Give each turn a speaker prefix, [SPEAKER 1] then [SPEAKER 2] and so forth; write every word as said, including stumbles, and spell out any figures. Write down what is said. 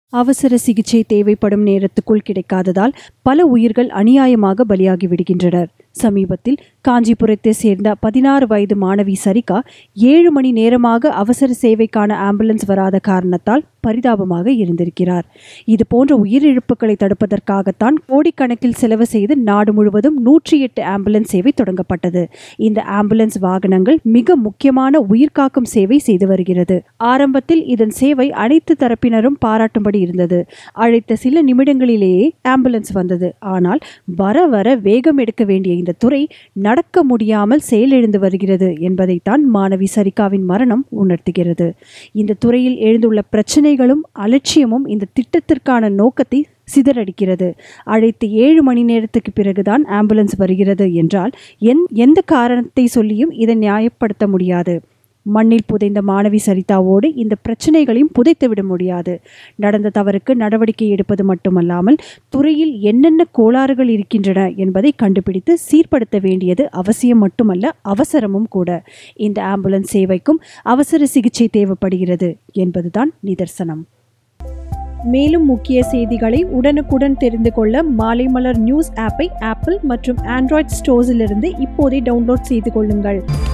[SPEAKER 1] அவசர சிகிச்சை தேவைப்படும் நேரத்துக்குள் கிடைக்காததால் பல உயிர்கள் அநியாயமாக பலியாகி விடுகின்றனர். சமீபத்தில் காஞ்சிபுரத்தை சேர்ந்த பதினாறு வயது மாணவி சரிகா ஏழு மணி நேரமாக அவசர சேவைக்கான ஆம்புலன்ஸ் வராத காரணத்தால் பரிதாபமாக இருந்திருக்கிறார். இது போன்ற உயிரிழப்புகளை தடுப்பதற்காகத்தான் கோடிக்கணக்கில் செலவு செய்து நாடு முழுவதும் நூற்றி எட்டு ஆம்புலன்ஸ் சேவை தொடங்கப்பட்டது. இந்த ஆம்புலன்ஸ் வாகனங்கள் மிக முக்கியமான உயிர்காக்கும் சேவை செய்து வருகிறது. ஆரம்பத்தில் இதன் சேவை அனைத்து தரப்பினரும் பாராட்டும்படி இருந்தது. அழைத்த சில நிமிடங்களிலேயே ஆம்புலன்ஸ் வந்தது. ஆனால் வர வர வேகம் எடுக்க வேண்டிய இந்த துறை நடக்க முடியாமல் செயலிழந்து வருகிறது என்பதைத்தான் மாணவி சரிகாவின் மரணம் உணர்த்துகிறது. இந்த துறையில் எழுந்துள்ள பிரச்சனைகளும் அலட்சியமும் இந்த திட்டத்திற்கான நோக்கத்தை சிதறடிக்கிறது. அழைத்து ஏழு மணி நேரத்துக்கு பிறகுதான் ஆம்புலன்ஸ் வருகிறது என்றால் எந் எந்த காரணத்தை சொல்லியும் இதை நியாயப்படுத்த முடியாது. மண்ணில் புதைந்த மாணவி சரிதாவோடு இந்த பிரச்சனைகளையும் புதைத்துவிட முடியாது. நடந்த தவறுக்கு நடவடிக்கை எடுப்பது மட்டுமல்லாமல் துறையில் என்னென்ன கோளாறுகள் இருக்கின்றன என்பதை கண்டுபிடித்து சீர்படுத்த வேண்டியது அவசியம் மட்டுமல்ல, அவசரமும் கூட. இந்த ஆம்புலன்ஸ் சேவைக்கும் அவசர சிகிச்சை தேவைப்படுகிறது என்பதுதான் நிதர்சனம். மேலும் முக்கிய செய்திகளை உடனுக்குடன் தெரிந்து கொள்ள மாலைமலர் நியூஸ் ஆப்பை ஆப்பிள் மற்றும் ஆண்ட்ராய்ட் ஸ்டோர்ஸிலிருந்து இப்போதே டவுன்லோட் செய்து கொள்ளுங்கள்.